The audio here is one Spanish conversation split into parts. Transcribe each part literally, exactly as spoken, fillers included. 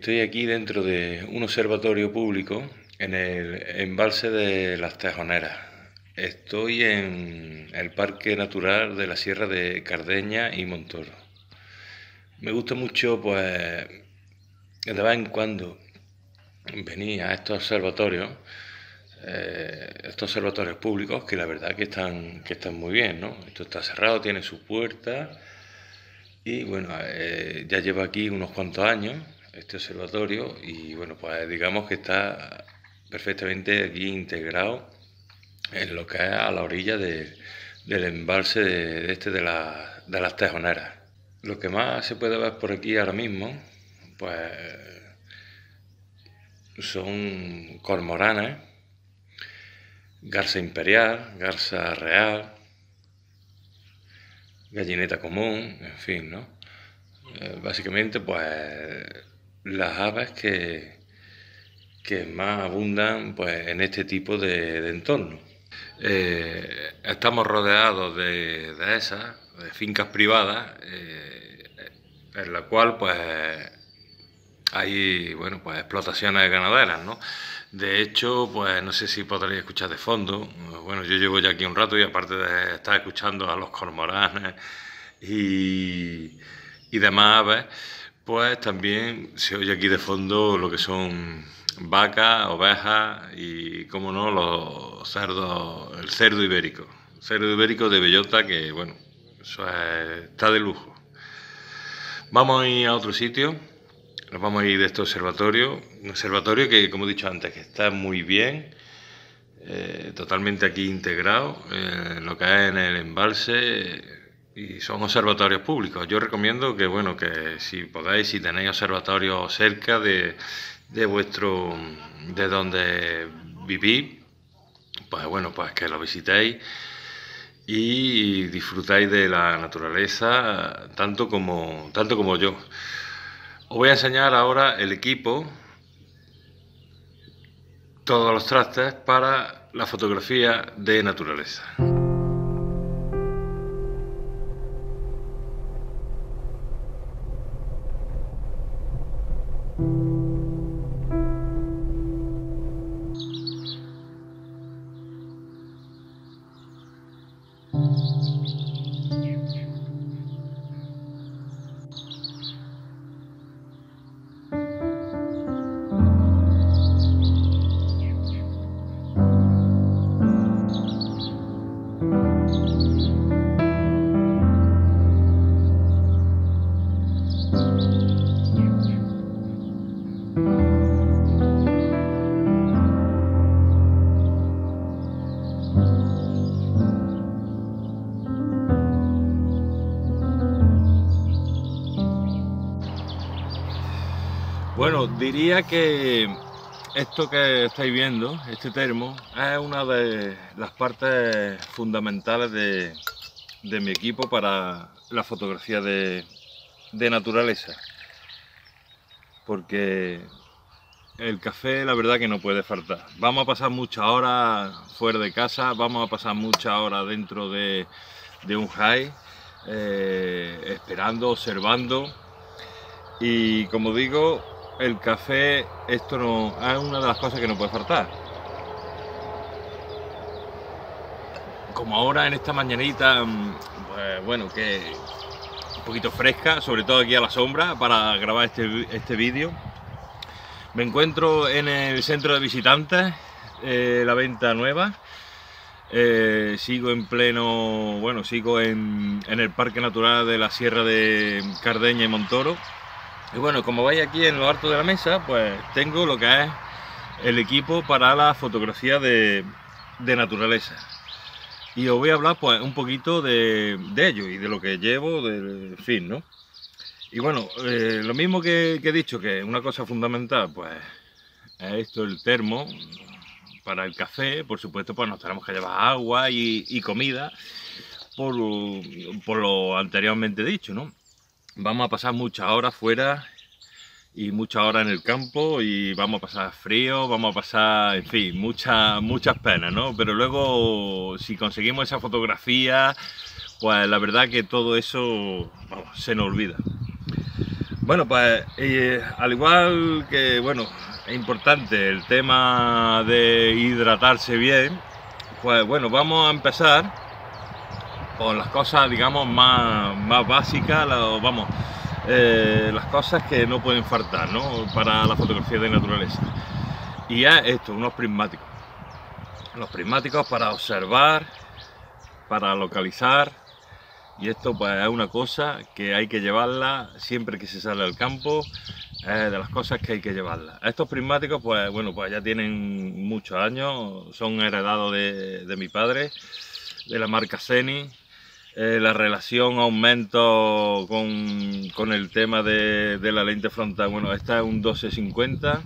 Estoy aquí dentro de un observatorio público en el embalse de Las Tejoneras. Estoy en el Parque Natural de la Sierra de Cardeña y Montoro. Me gusta mucho, pues, de vez en cuando venir a estos observatorios, eh, estos observatorios públicos, que la verdad que están, que están muy bien, ¿no? Esto está cerrado, tiene su puerta y bueno, eh, ya llevo aquí unos cuantos años este observatorio y bueno, pues digamos que está perfectamente aquí integrado en lo que es a la orilla de, del embalse de, de este de, la, de Las Tejoneras. Lo que más se puede ver por aquí ahora mismo, pues son cormoranes, garza imperial, garza real, gallineta común, en fin, ¿no? Eh, básicamente, pues las aves que, que más abundan pues, en este tipo de, de entorno. Eh, estamos rodeados de, de esas, de fincas privadas, eh, en la cual pues hay bueno, pues, explotaciones ganaderas, ¿no? De hecho, pues no sé si podréis escuchar de fondo. Bueno, yo llevo ya aquí un rato y aparte de estar escuchando a los cormoranes y, y demás aves, pues también se oye aquí de fondo lo que son vacas, ovejas y, como no, los cerdos, el cerdo ibérico. Cerdo ibérico de bellota que, bueno, eso es, está de lujo. Vamos a ir a otro sitio. Nos vamos a ir de este observatorio, un observatorio que, como he dicho antes, que está muy bien, eh, totalmente aquí integrado, eh, en lo que es en el embalse, y son observatorios públicos. Yo recomiendo que, bueno, que si podéis, si tenéis observatorios cerca de, de vuestro, de donde vivís, pues bueno, pues que lo visitéis y disfrutáis de la naturaleza tanto como, tanto como yo. Os voy a enseñar ahora el equipo, todos los trastes para la fotografía de naturaleza. Bueno, diría que esto que estáis viendo, este termo, es una de las partes fundamentales de, de mi equipo para la fotografía de, de naturaleza. Porque el café, la verdad que no puede faltar. Vamos a pasar muchas horas fuera de casa, vamos a pasar muchas horas dentro de, de un high, eh, esperando, observando. Y como digo, el café, esto no es una de las cosas que no puede faltar. Como ahora en esta mañanita, pues bueno, que un poquito fresca, sobre todo aquí a la sombra, para grabar este, este vídeo. Me encuentro en el centro de visitantes, eh, la Venta Nueva. Eh, sigo en pleno, bueno, sigo en, en el Parque Natural de la Sierra de Cardeña y Montoro. Y bueno, como veis aquí en lo alto de la mesa, pues tengo lo que es el equipo para la fotografía de, de naturaleza. Y os voy a hablar pues un poquito de, de ello y de lo que llevo, del fin, ¿no? Y bueno, eh, lo mismo que, que he dicho, que una cosa fundamental, pues es esto, el termo para el café. Por supuesto, pues nos tenemos que llevar agua y, y comida, por, por lo anteriormente dicho, ¿no? Vamos a pasar muchas horas fuera y muchas horas en el campo y vamos a pasar frío, vamos a pasar, en fin, muchas, muchas penas, ¿no? Pero luego, si conseguimos esa fotografía, pues la verdad que todo eso, vamos, se nos olvida. Bueno, pues eh, al igual que, bueno, es importante el tema de hidratarse bien, pues bueno, vamos a empezar con las cosas, digamos, más, más básicas, la, vamos, eh, las cosas que no pueden faltar, ¿no?, para la fotografía de naturaleza. Y es esto, unos prismáticos. Los prismáticos para observar, para localizar. Y esto pues es una cosa que hay que llevarla siempre que se sale al campo, es de las cosas que hay que llevarla. Estos prismáticos pues bueno, pues ya tienen muchos años, son heredados de, de mi padre, de la marca Zenith. Eh, la relación aumento con, con el tema de, de la lente frontal, bueno, esta es un doce cincuenta,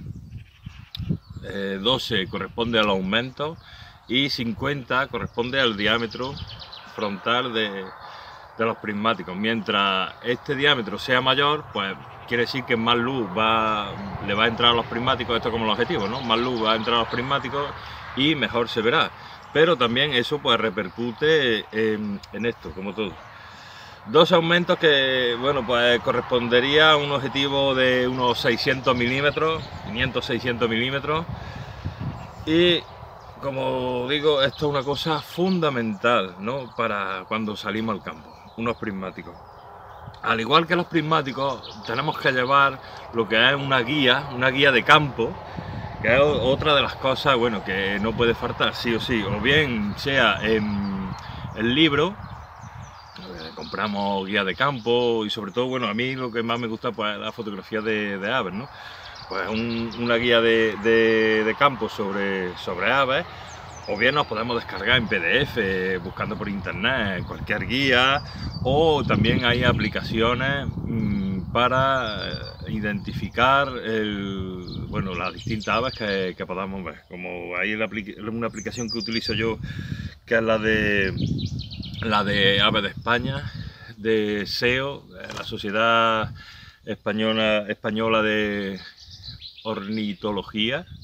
eh, doce corresponde al aumento y cincuenta corresponde al diámetro frontal de de los prismáticos. Mientras este diámetro sea mayor, pues quiere decir que más luz va, le va a entrar a los prismáticos, esto como el objetivo, ¿no? Más luz va a entrar a los prismáticos y mejor se verá. Pero también eso pues repercute en, en esto, como todo. Dos aumentos que, bueno, pues correspondería a un objetivo de unos seiscientos milímetros, quinientos seiscientos milímetros. Y como digo, esto es una cosa fundamental, ¿no?, para cuando salimos al campo, unos prismáticos. Al igual que los prismáticos, tenemos que llevar lo que es una guía, una guía de campo, que es otra de las cosas, bueno, que no puede faltar sí o sí, o bien sea en el libro, eh, compramos guía de campo, y sobre todo, bueno, a mí lo que más me gusta pues es la fotografía de, de aves, ¿no? Pues un, una guía de, de, de campo sobre, sobre aves, o bien nos podemos descargar en P D F buscando por internet cualquier guía, o también hay aplicaciones mmm, para identificar el, bueno, las distintas aves que, que podamos ver. Como hay la, una aplicación que utilizo yo, que es la de la de Aves de España, de S E O, la Sociedad Española, Española de Ornitología,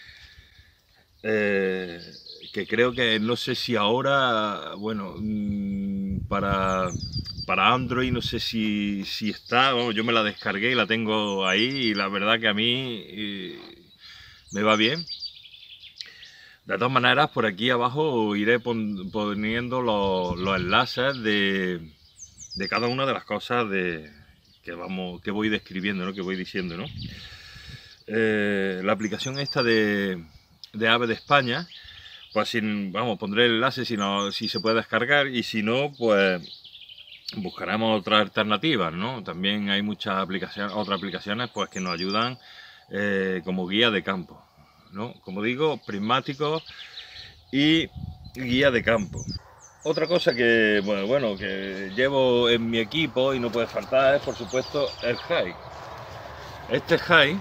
eh, que creo que, no sé si ahora, bueno, para, para Android no sé si, si está, bueno, yo me la descargué y la tengo ahí, y la verdad que a mí eh, me va bien. De todas maneras, por aquí abajo iré pon, poniendo los, los enlaces de, de cada una de las cosas de, que, vamos, que voy describiendo, ¿no?, que voy diciendo, ¿no? Eh, la aplicación esta de, de Aves de España, pues sin, vamos, pondré el enlace si, no, si se puede descargar, y si no, pues buscaremos otras alternativas, ¿no? También hay muchas aplicaciones, otras aplicaciones pues que nos ayudan eh, como guía de campo, ¿no? Como digo, prismáticos y guía de campo. Otra cosa que, bueno, bueno, que llevo en mi equipo y no puede faltar es, por supuesto, el high. Este high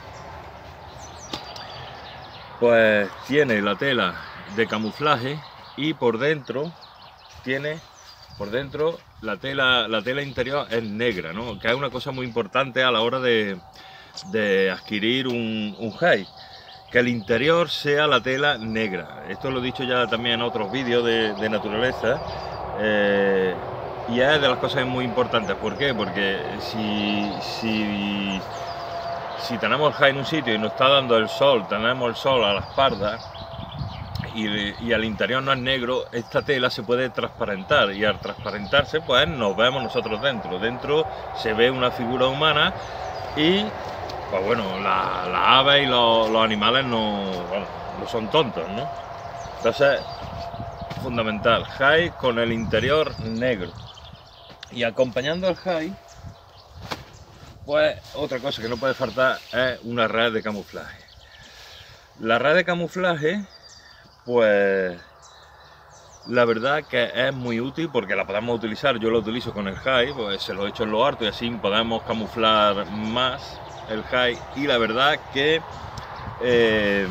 pues tiene la tela de camuflaje, y por dentro tiene por dentro la tela la tela interior es negra, ¿no?, que es una cosa muy importante a la hora de, de adquirir un, un high, que el interior sea la tela negra. Esto lo he dicho ya también en otros vídeos de, de naturaleza, eh, y es de las cosas muy importantes. ¿Por qué? Porque si, si Si tenemos el high en un sitio y nos está dando el sol, tenemos el sol a la espalda y, y al interior no es negro, esta tela se puede transparentar, y al transparentarse pues nos vemos nosotros dentro. Dentro se ve una figura humana y pues bueno, las la aves y los, los animales no, bueno, no son tontos, ¿no? Entonces, fundamental, high con el interior negro. Y acompañando al high, pues otra cosa que no puede faltar es una red de camuflaje. La red de camuflaje, pues la verdad que es muy útil porque la podemos utilizar. Yo lo utilizo con el high, pues se lo echo en lo alto y así podemos camuflar más el high. Y la verdad que eh,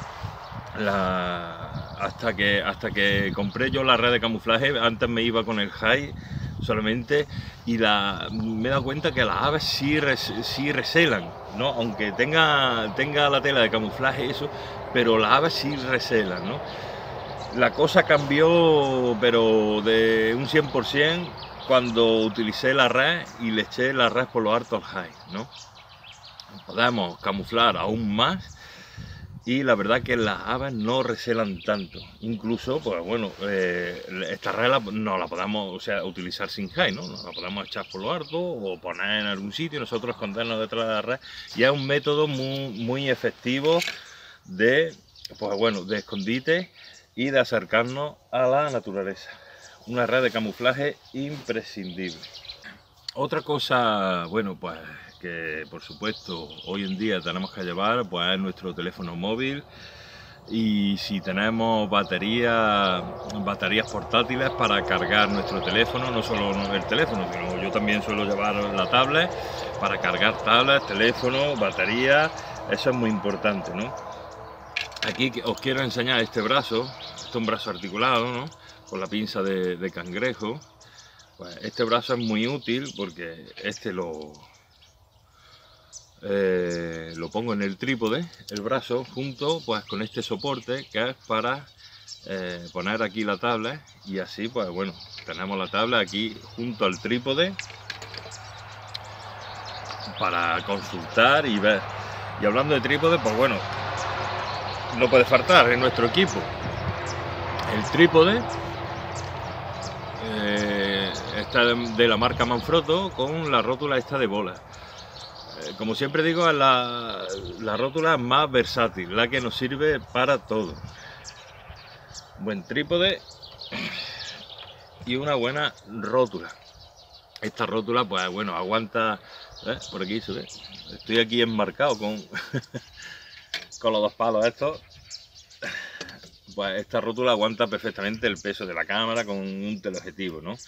la, hasta que hasta que compré yo la red de camuflaje, antes me iba con el high solamente, y la, me he dado cuenta que las aves sí, res, sí recelan, ¿no? Aunque tenga, tenga la tela de camuflaje eso, pero las aves sí recelan, ¿no? La cosa cambió, pero de un cien por cien, cuando utilicé la red y le eché la red por lo alto al high, ¿no? podemos camuflar aún más. Y la verdad que las aves no recelan tanto. Incluso, pues bueno, eh, esta red la, no la podemos, o sea, utilizar sin high, ¿no? Nos la podemos echar por lo alto o poner en algún sitio y nosotros escondernos detrás de la red. Y es un método muy, muy efectivo de, pues bueno, de escondite y de acercarnos a la naturaleza. Una red de camuflaje imprescindible. Otra cosa, bueno, pues que por supuesto hoy en día tenemos que llevar, pues es nuestro teléfono móvil, y si tenemos baterías, baterías portátiles para cargar nuestro teléfono, no solo el teléfono, sino yo también suelo llevar la tablet para cargar tablet, teléfono, batería, eso es muy importante, ¿no? Aquí os quiero enseñar este brazo, este es un brazo articulado, ¿no? Con la pinza de, de cangrejo. Pues este brazo es muy útil porque este lo, eh, lo pongo en el trípode, el brazo, junto pues con este soporte que es para eh, poner aquí la tablet, y así pues bueno, tenemos la tablet aquí junto al trípode para consultar y ver. Y hablando de trípode, pues bueno, no puede faltar en nuestro equipo el trípode. Eh, esta de la marca Manfrotto con la rótula esta de bola. Eh, como siempre digo, es la, la rótula más versátil, la que nos sirve para todo. Buen trípode y una buena rótula. Esta rótula, pues bueno, aguanta. ¿Eh? Por aquí se ve. Estoy aquí enmarcado con, con los dos palos estos. Pues esta rótula aguanta perfectamente el peso de la cámara con un teleobjetivo, ¿no?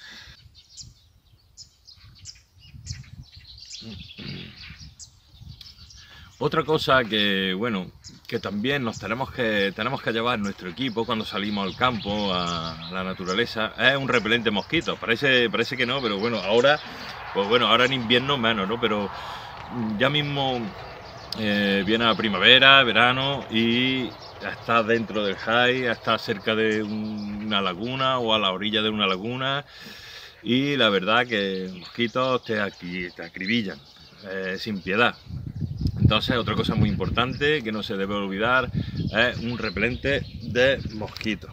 Otra cosa que, bueno, que también nos tenemos que, tenemos que llevar en nuestro equipo cuando salimos al campo, a la naturaleza, es un repelente mosquito. Parece, parece que no, pero bueno, ahora, pues bueno, ahora en invierno menos, ¿no? Pero ya mismo eh, viene la primavera, verano, y está dentro del high, está cerca de una laguna o a la orilla de una laguna, y la verdad que los mosquitos te, te acribillan eh, sin piedad. Entonces, otra cosa muy importante que no se debe olvidar es un repelente de mosquitos.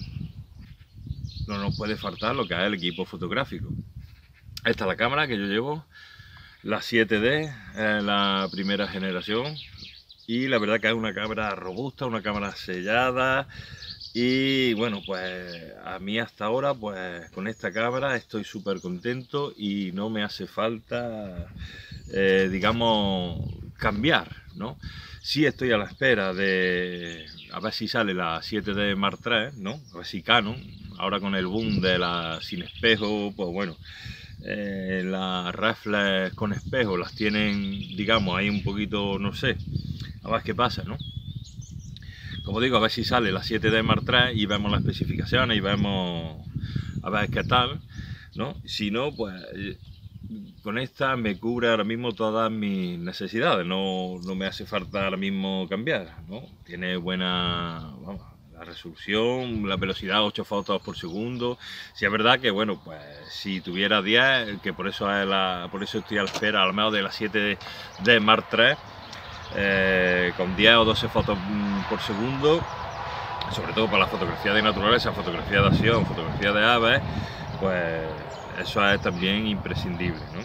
No nos puede faltar lo que es el equipo fotográfico. Esta es la cámara que yo llevo, la siete D, es la primera generación, y la verdad que es una cámara robusta, una cámara sellada. Y bueno, pues a mí hasta ahora, pues con esta cámara estoy súper contento y no me hace falta, eh, digamos, cambiar, ¿no? Sí estoy a la espera de a ver si sale la siete D Mark tres, ¿no? A ver si Canon, ahora con el boom de la sin espejo, pues bueno, eh, las reflex con espejo las tienen, digamos, ahí un poquito, no sé, a ver qué pasa, ¿no? Como digo, a ver si sale la siete D Mark tres y vemos las especificaciones y vemos a ver qué tal, ¿no? Si no, pues con esta me cubre ahora mismo todas mis necesidades, no, no me hace falta ahora mismo cambiar, ¿no? Tiene buena, vamos, la resolución, la velocidad, ocho fotos por segundo. Si es verdad que, bueno, pues si tuviera diez, que por eso, es la, por eso estoy a la espera, al menos de la siete D Mark tres, Eh, con diez o doce fotos por segundo, sobre todo para la fotografía de naturaleza, fotografía de acción, fotografía de aves, pues eso es también imprescindible, ¿no?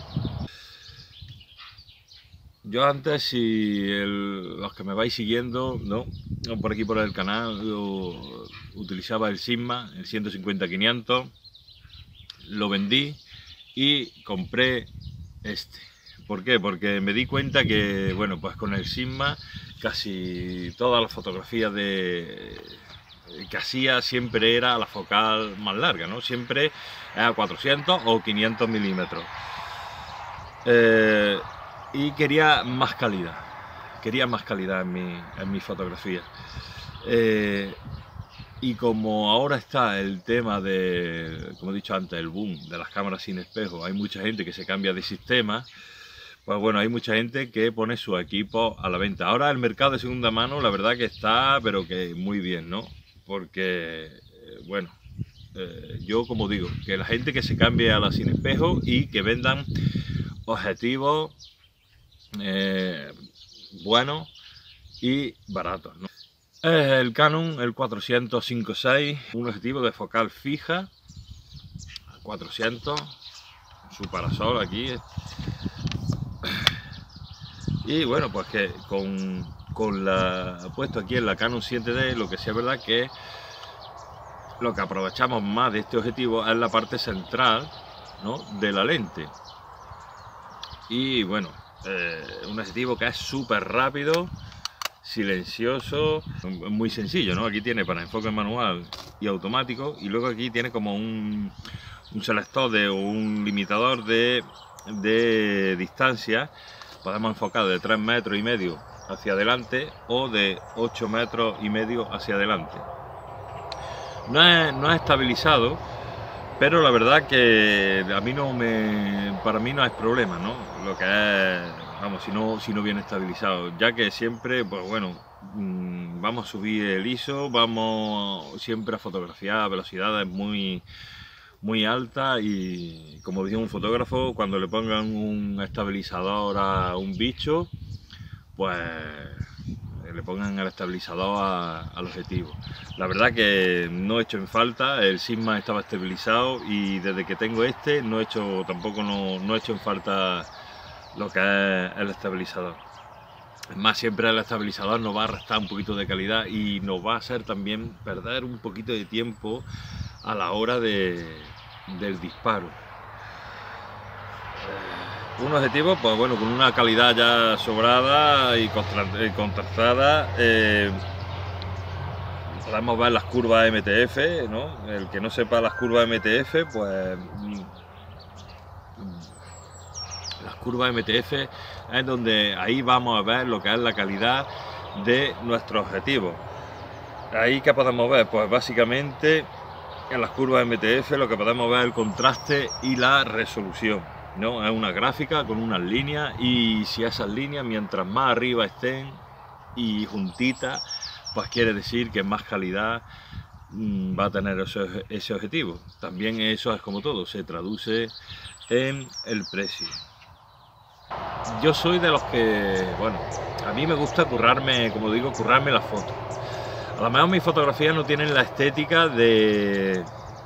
Yo antes, si el, los que me vais siguiendo, ¿no? por aquí por el canal, yo utilizaba el Sigma, el ciento cincuenta quinientos, lo vendí y compré este. ¿Por qué? Porque me di cuenta que, bueno, pues con el Sigma casi todas las fotografías de, que hacía siempre era la focal más larga, ¿no? Siempre a cuatrocientos o quinientos milímetros. Eh, y quería más calidad, quería más calidad en mi, en mi fotografía. Eh, y como ahora está el tema de, como he dicho antes, el boom de las cámaras sin espejo, hay mucha gente que se cambia de sistema. Pues bueno, hay mucha gente que pone su equipo a la venta. Ahora el mercado de segunda mano, la verdad que está, pero que muy bien, ¿no? Porque, eh, bueno, eh, yo como digo, que la gente que se cambie a la sin espejo y que vendan objetivos, eh, buenos y baratos, ¿no? Es el Canon, el cuatrocientos cincuenta y seis, un objetivo de focal fija, cuatrocientos, su parasol aquí. Y bueno, pues que con, con la puesto aquí en la Canon siete D, lo que sí es verdad que lo que aprovechamos más de este objetivo es la parte central, ¿no?, de la lente. Y bueno, eh, un objetivo que es súper rápido, silencioso, muy sencillo, ¿no? Aquí tiene para enfoque manual y automático, y luego aquí tiene como un, un selector de un limitador de, de distancia. Podemos enfocar de tres metros y medio hacia adelante o de ocho metros y medio hacia adelante. No es, no es estabilizado, pero la verdad que a mí no me, para mí no es problema, ¿no? Lo que es, vamos, si no, si no viene estabilizado, ya que siempre, pues bueno, vamos a subir el I S O, vamos siempre a fotografiar a velocidades muy, muy altas, y como dice un fotógrafo, cuando le pongan un estabilizador a un bicho, pues le pongan el estabilizador a, al objetivo. La verdad que no he hecho en falta, el Sigma estaba estabilizado y desde que tengo este no he hecho, tampoco no, no he hecho en falta lo que es el estabilizador. Es más, siempre el estabilizador nos va a restar un poquito de calidad y nos va a hacer también perder un poquito de tiempo a la hora de, del disparo. Un objetivo, pues bueno, con una calidad ya sobrada y contrastada. Eh, podemos ver las curvas M T F, ¿no? El que no sepa las curvas M T F, pues las curvas M T F es donde ahí vamos a ver lo que es la calidad de nuestro objetivo. Ahí que podemos ver, pues básicamente en las curvas M T F lo que podemos ver es el contraste y la resolución, ¿no? Es una gráfica con unas líneas, y si esas líneas mientras más arriba estén y juntitas, pues quiere decir que más calidad mmm, va a tener ese, ese objetivo. También eso es como todo, se traduce en el precio. Yo soy de los que, bueno, a mí me gusta currarme, como digo, currarme la foto. A lo mejor mis fotografías no tienen la estética de...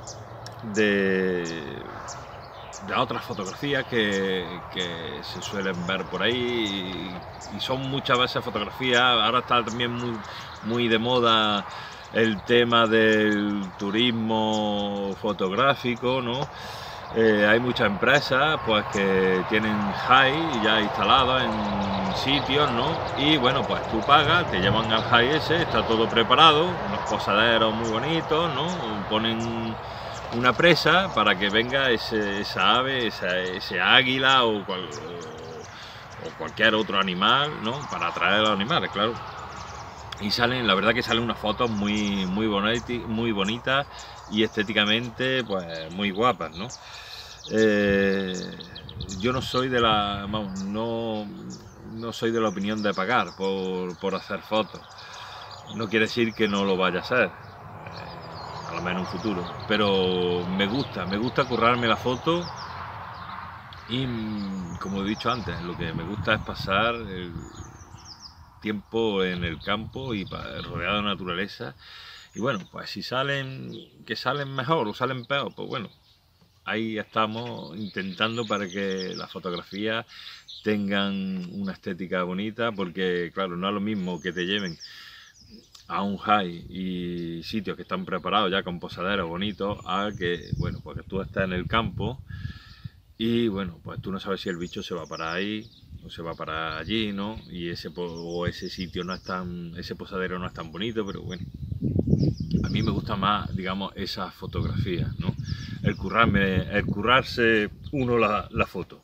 de de otras fotografías que, que se suelen ver por ahí, y, y son muchas veces fotografías. Ahora está también muy, muy de moda el tema del turismo fotográfico, ¿no? Eh, hay muchas empresas pues que tienen high ya instalados en sitios, ¿no? Y bueno, pues tú pagas, te llevan al high ese, está todo preparado, unos posaderos muy bonitos, ¿no? Ponen una presa para que venga ese, esa ave, esa, ese águila o, cual, o, o cualquier otro animal, ¿no? Para atraer a los animales, claro. Y salen, la verdad que salen unas fotos muy, muy, boniti, muy bonitas y estéticamente pues muy guapas, ¿no? Eh, yo no soy de la, no, no soy de la opinión de pagar por, por hacer fotos. No quiere decir que no lo vaya a hacer, a lo menos en un futuro, pero me gusta, me gusta currarme la foto, y como he dicho antes, lo que me gusta es pasar el tiempo en el campo y rodeado de naturaleza. Y bueno, pues si salen, que salen mejor o salen peor, pues bueno, ahí estamos intentando para que las fotografías tengan una estética bonita, porque claro, no es lo mismo que te lleven a un high y sitios que están preparados ya con posaderos bonitos, a que, bueno, pues que tú estás en el campo y bueno, pues tú no sabes si el bicho se va para ahí o se va para allí, ¿no? Y ese, o ese sitio no es tan, ese posadero no es tan bonito, pero bueno, a mí me gusta más, digamos, esas fotografías, ¿no? El currarme, el currarse uno la, la foto.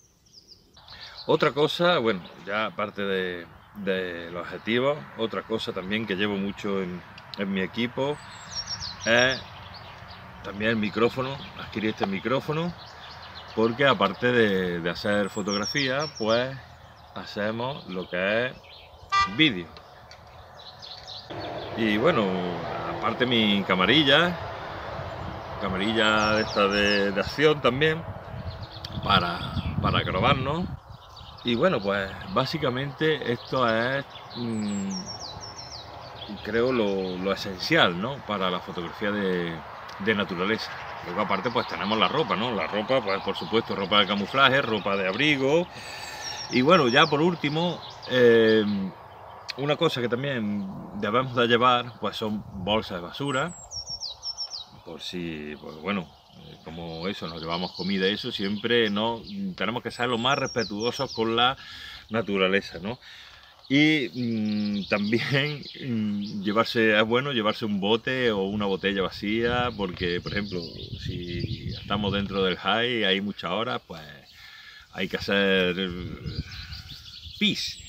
Otra cosa, bueno, ya aparte de de los objetivos, otra cosa también que llevo mucho en, en mi equipo es también el micrófono. Adquirí este micrófono porque aparte de, de hacer fotografía, pues hacemos lo que es vídeo. Y bueno, aparte mi camarilla, camarilla de esta de, de acción también, para, para grabarnos. Y bueno, pues básicamente esto es, mmm, creo, lo, lo esencial, ¿no? Para la fotografía de, de naturaleza. Luego aparte pues tenemos la ropa, ¿no? La ropa, pues por supuesto, ropa de camuflaje, ropa de abrigo. Y bueno, ya por último, eh, una cosa que también debemos de llevar, pues son bolsas de basura. Por si, pues bueno, como eso, nos llevamos comida y eso, siempre no tenemos que ser lo más respetuosos con la naturaleza, ¿no? Y mmm, también mmm, llevarse, es bueno llevarse un bote o una botella vacía, porque por ejemplo, si estamos dentro del high, hay muchas horas, pues hay que hacer pis.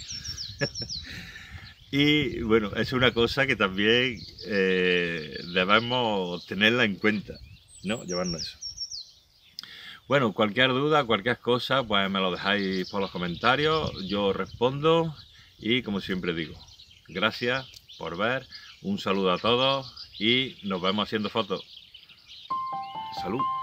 Y bueno, es una cosa que también eh, debemos tenerla en cuenta, ¿no? Llevarnos eso. Bueno, cualquier duda, cualquier cosa, pues me lo dejáis por los comentarios, yo respondo y como siempre digo, gracias por ver, un saludo a todos y nos vemos haciendo fotos. Salud.